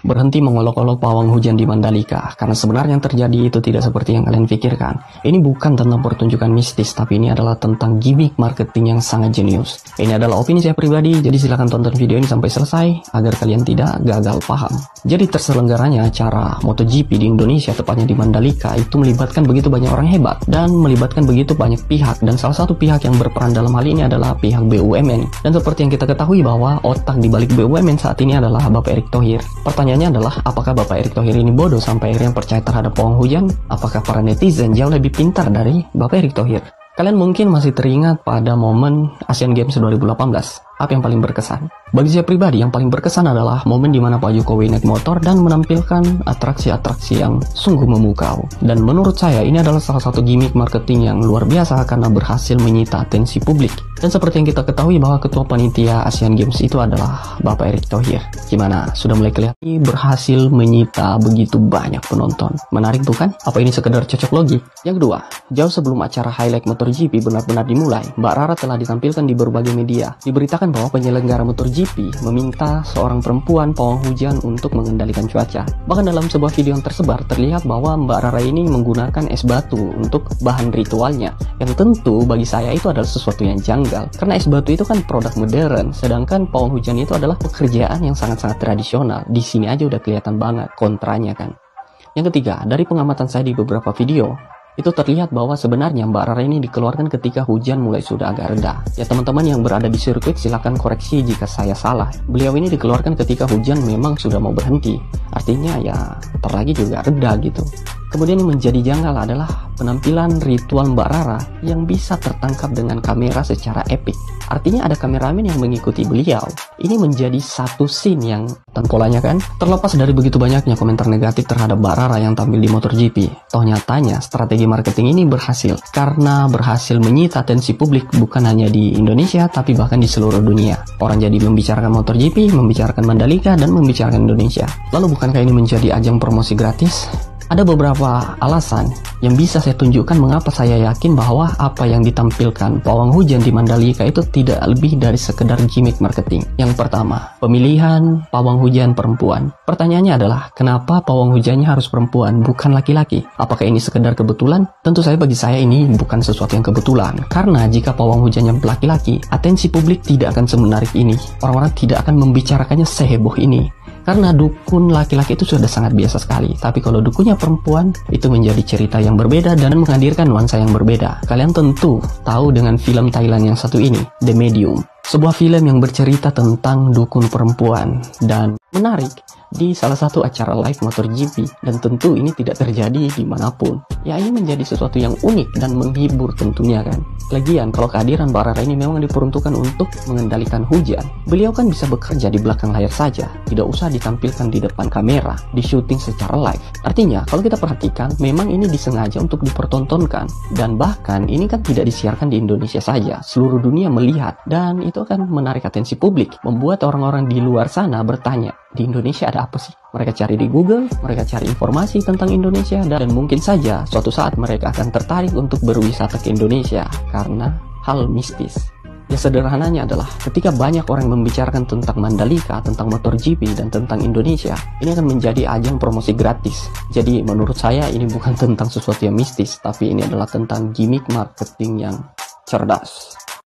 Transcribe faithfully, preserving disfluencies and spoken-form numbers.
berhenti mengolok-olok pawang hujan di Mandalika, karena sebenarnya yang terjadi itu tidak seperti yang kalian pikirkan. Ini bukan tentang pertunjukan mistis, tapi ini adalah tentang gimmick marketing yang sangat jenius. Ini adalah opini saya pribadi, jadi silahkan tonton video ini sampai selesai agar kalian tidak gagal paham. Jadi terselenggaranya acara MotoGP di Indonesia, tepatnya di Mandalika, itu melibatkan begitu banyak orang hebat dan melibatkan begitu banyak pihak, dan salah satu pihak yang berperan dalam hal ini adalah pihak B U M N. Dan seperti yang kita ketahui bahwa otak di balik B U M N saat ini adalah Bapak Erick Thohir. Pertanyaannya adalah, apakah Bapak Erick Thohir ini bodoh sampai akhirnya percaya terhadap pawang hujan? Apakah para netizen jauh lebih pintar dari Bapak Erick Thohir? Kalian mungkin masih teringat pada momen Asian Games dua ribu delapan belas. Apa yang paling berkesan? Bagi saya pribadi, yang paling berkesan adalah momen di mana Pak Jokowi naik motor dan menampilkan atraksi-atraksi yang sungguh memukau. Dan menurut saya, ini adalah salah satu gimmick marketing yang luar biasa karena berhasil menyita atensi publik. Dan seperti yang kita ketahui bahwa ketua panitia Asian Games itu adalah Bapak Erick Thohir. Gimana? Sudah mulai kelihatan berhasil menyita begitu banyak penonton. Menarik bukan? Apa ini sekedar cocok logi? Yang kedua, jauh sebelum acara highlight MotoGP benar-benar dimulai, Mbak Rara telah ditampilkan di berbagai media. Diberitakan bahwa penyelenggara MotoGP meminta seorang perempuan pawang hujan untuk mengendalikan cuaca. Bahkan dalam sebuah video yang tersebar terlihat bahwa Mbak Rara ini menggunakan es batu untuk bahan ritualnya, yang tentu bagi saya itu adalah sesuatu yang janggal, karena es batu itu kan produk modern, sedangkan pawang hujan itu adalah pekerjaan yang sangat-sangat tradisional. Di sini aja udah kelihatan banget kontranya kan. Yang ketiga, dari pengamatan saya di beberapa video, itu terlihat bahwa sebenarnya Mbak Rara ini dikeluarkan ketika hujan mulai sudah agak reda. Ya teman-teman yang berada di sirkuit silahkan koreksi jika saya salah. Beliau ini dikeluarkan ketika hujan memang sudah mau berhenti. Artinya ya ntar lagi juga reda gitu. Kemudian yang menjadi janggal adalah penampilan ritual Mbak Rara yang bisa tertangkap dengan kamera secara epik. Artinya ada kameramen yang mengikuti beliau. Ini menjadi satu scene yang polanya kan. Terlepas dari begitu banyaknya komentar negatif terhadap Mbak Rara yang tampil di MotoGP, toh nyatanya strategi marketing ini berhasil karena berhasil menyita atensi publik bukan hanya di Indonesia tapi bahkan di seluruh dunia. Orang jadi membicarakan MotoGP, membicarakan Mandalika, dan membicarakan Indonesia. Lalu bukankah ini menjadi ajang promosi gratis? Ada beberapa alasan yang bisa saya tunjukkan mengapa saya yakin bahwa apa yang ditampilkan pawang hujan di Mandalika itu tidak lebih dari sekedar gimmick marketing. Yang pertama, pemilihan pawang hujan perempuan. Pertanyaannya adalah, kenapa pawang hujannya harus perempuan, bukan laki-laki? Apakah ini sekedar kebetulan? Tentu saja bagi saya ini bukan sesuatu yang kebetulan. Karena jika pawang hujannya laki-laki, atensi publik tidak akan semenarik ini. Orang-orang tidak akan membicarakannya seheboh ini. Karena dukun laki-laki itu sudah sangat biasa sekali. Tapi kalau dukunnya perempuan, itu menjadi cerita yang berbeda dan menghadirkan nuansa yang berbeda. Kalian tentu tahu dengan film Thailand yang satu ini, The Medium. Sebuah film yang bercerita tentang dukun perempuan dan menarik di salah satu acara live MotoGP, dan tentu ini tidak terjadi dimanapun. Ya ini menjadi sesuatu yang unik dan menghibur tentunya kan. Lagian kalau kehadiran Mbak Rara ini memang diperuntukkan untuk mengendalikan hujan, beliau kan bisa bekerja di belakang layar saja, tidak usah ditampilkan di depan kamera, di syuting secara live. Artinya kalau kita perhatikan memang ini disengaja untuk dipertontonkan, dan bahkan ini kan tidak disiarkan di Indonesia saja, seluruh dunia melihat, dan itu akan menarik atensi publik, membuat orang-orang di luar sana bertanya, di Indonesia ada apa sih? Mereka cari di Google, mereka cari informasi tentang Indonesia, dan mungkin saja suatu saat mereka akan tertarik untuk berwisata ke Indonesia karena hal mistis. Ya sederhananya adalah ketika banyak orang membicarakan tentang Mandalika, tentang MotoGP, dan tentang Indonesia, ini akan menjadi ajang promosi gratis. Jadi menurut saya ini bukan tentang sesuatu yang mistis, tapi ini adalah tentang gimmick marketing yang cerdas.